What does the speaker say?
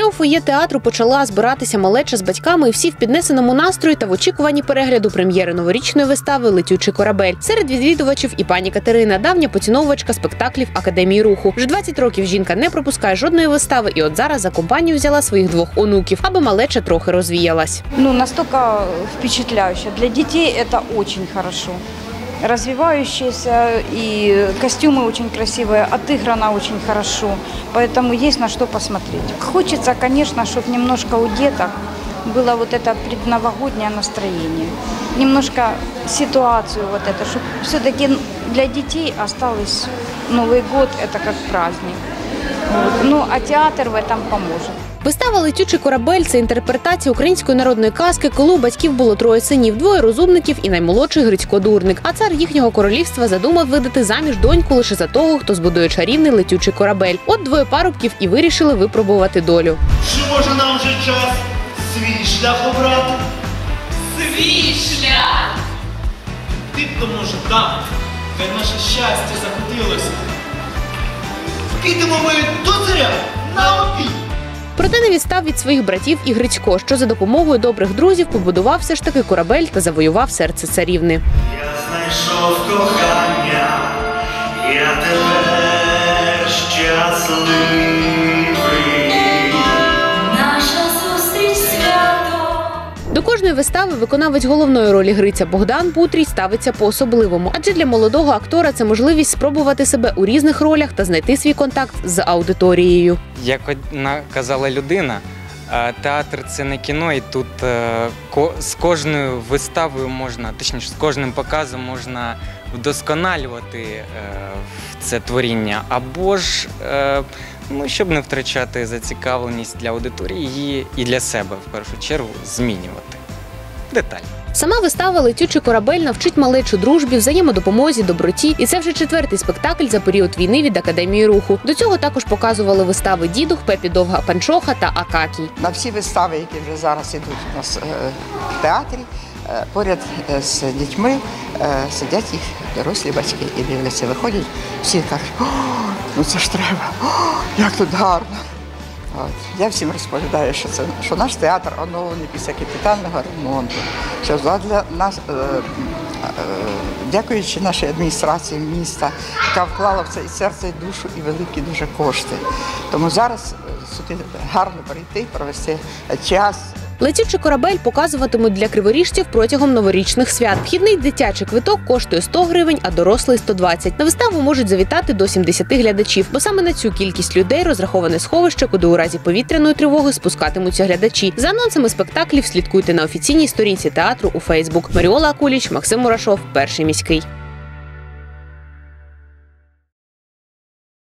Вже у фоє театру почала збиратися малеча з батьками і всі в піднесеному настрої та в очікуванні перегляду прем'єри новорічної вистави «Летючий корабель». Серед відвідувачів і пані Катерина, давня поціновувачка спектаклів Академії руху. Вже 20 років жінка не пропускає жодної вистави і от зараз за компанію взяла своїх 2 онуків, аби малеча трохи розвіялась. Настолько впечатляюще. Для детей это очень хорошо. Развивающиеся, и костюмы очень красивые, отыграно очень хорошо, поэтому есть на что посмотреть. Хочется, конечно, чтобы немножко у деток было вот это предновогоднее настроение, немножко ситуацию вот это, чтобы все-таки для детей осталось Новый год, это как праздник. А театр в этом поможет. Вистава «Летючий корабель» – це інтерпретація української народної казки, коли у батьків було 3 синів, 2 розумників і наймолодший Грицько-дурник. А цар їхнього королівства задумав видати заміж доньку лише за того, хто збудує чарівний летючий корабель. От 2 парубків і вирішили випробувати долю. Чи може нам вже час свій шлях обрати? Свій шлях! Ти б то може там, де наше щастя закотилося. Підемо ми до царя на обід. Проте не відстав від своїх братів і Грицько, що за допомогою добрих друзів побудував все ж таки корабель та завоював серце царівни. Я знайшов кохання, я тепер щасливий. Наша зустріч свято. До кожної вистави виконавець головної ролі Гриця Богдан Путрій ставиться по-особливому. Адже для молодого актора це можливість спробувати себе у різних ролях та знайти свій контакт з аудиторією. Як одна казала людина, театр – це не кіно, і тут з кожною виставою можна, точніше, з кожним показом можна вдосконалювати це творіння, або ж, щоб не втрачати зацікавленість для аудиторії, її і для себе, в першу чергу, змінювати детально. Сама вистава «Летючий корабель» навчить малечу дружбі, взаємодопомозі, доброті. І це вже 4-й спектакль за період війни від Академії руху. До цього також показували вистави «Дідух», «Пепі Довга Панчоха» та «Акакій». На всі вистави, які вже зараз йдуть у нас в театрі, поряд з дітьми сидять їх дорослі батьки і дивляться, виходять, всі кажуть: «О, це ж треба, як тут гарно». Я всім розповідаю, що наш театр оновлений після капітального ремонту, що для нас, дякуючи нашій адміністрації міста, яка вклала в це і серце, і душу, і великі дуже кошти. Тому зараз сюди гарно прийти, провести час. «Летючий корабель» показуватимуть для криворіжців протягом новорічних свят. Вхідний дитячий квиток коштує 100 гривень, а дорослий – 120. На виставу можуть завітати до 70 глядачів, бо саме на цю кількість людей розраховане сховище, куди у разі повітряної тривоги спускатимуться глядачі. За анонсами спектаклів слідкуйте на офіційній сторінці театру у Фейсбук. Маріола Акуліч, Максим Мурашов, Перший міський.